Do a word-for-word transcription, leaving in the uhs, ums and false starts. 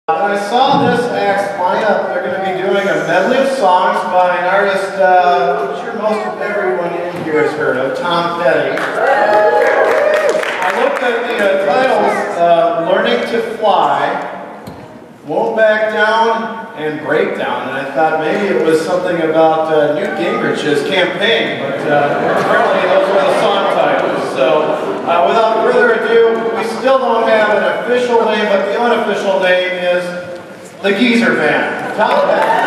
When I saw this act's lineup, they're going to be doing a medley of songs by an artist uh, I'm sure most of everyone in here has heard of, Tom Petty. I looked at the uh, titles, uh, Learning to Fly, Won't Back Down, and Breakdown, and I thought maybe it was something about uh, Newt Gingrich's campaign, but uh, apparently those were the song titles. So uh, without further ado, we still don't have an official name, but the unofficial name is the Geezer Band. Tom Petty.